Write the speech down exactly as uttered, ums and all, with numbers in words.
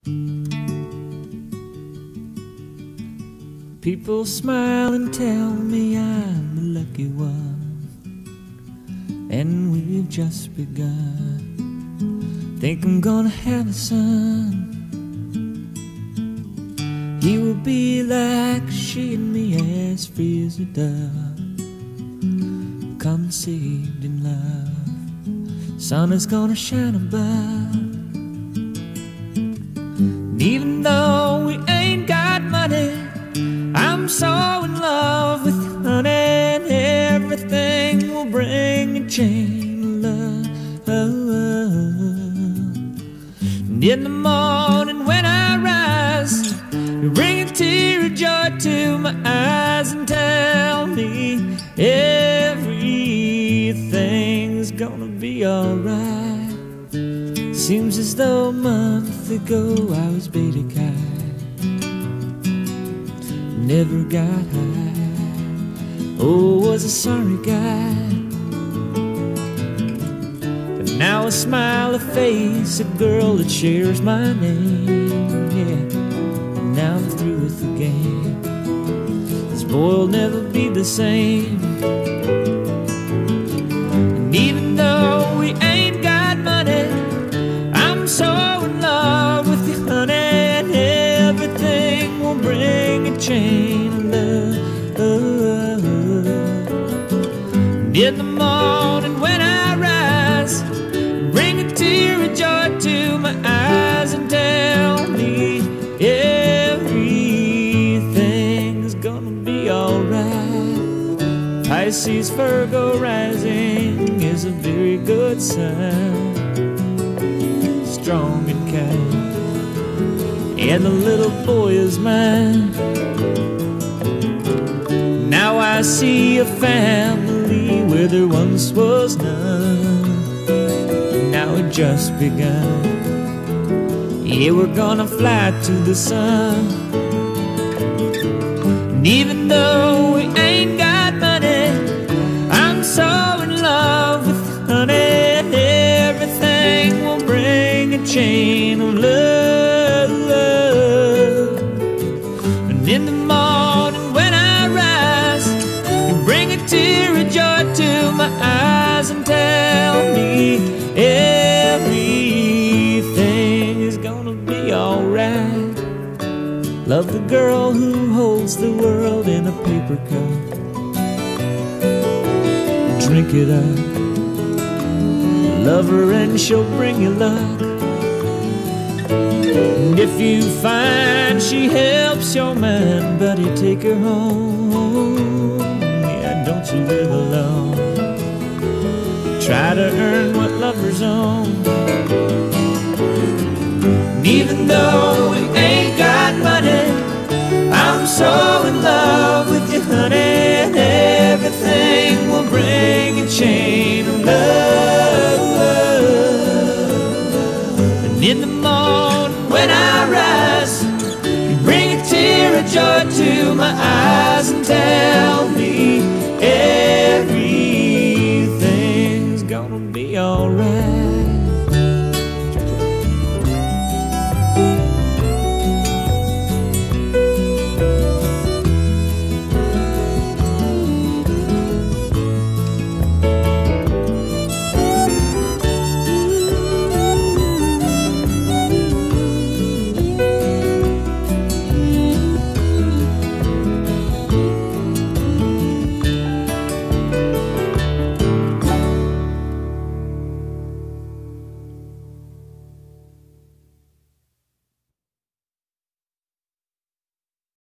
People smile and tell me I'm a lucky one, and we've just begun. Think I'm gonna have a son. He will be like she and me, as free as a dove, conceived in love. Sun is gonna shine above. And even though we ain't got money, I'm so in love with you, honey, and everything will bring a chain of love. And in the morning when I rise, you bring a tear of joy to my eyes and tell me everything's gonna be alright. Seems as though a month ago I was beta kite, never got high. Oh, was a sorry guy. But now I smile a face, a girl that shares my name. Yeah, and now I'm through with the game. This boy'll never be the same. And even though we ain't got money, I'm so in love with you, honey, and everything will bring a chain of love. And in the morning when I rise, bring a tear of joy to my eyes and tell me everything's gonna be alright. Pisces, Virgo rising is a very good sign, strong and kind, and the little boy is mine. Now I see a family where there once was none. Now it just begun. Yeah, we're gonna fly to the sun. And even though we ain't got money, I'm so in love with you, honey, and everything will bring a chain of love. And in the morning when I rise, you bring a tear of joy to my eyes and tell me everything is gonna be alright. Love the girl who holds the world in a paper cup. Drink it up. Love her and she'll bring you luck. And if you find she helps your mind, buddy, take her home. Yeah, don't you live alone. Try to earn what lovers own. And even though we ain't got money, I'm so in love with you, honey, and everything will bring a chain of love. And in the morning when I rise, you bring a tear of joy to my eyes and tell me every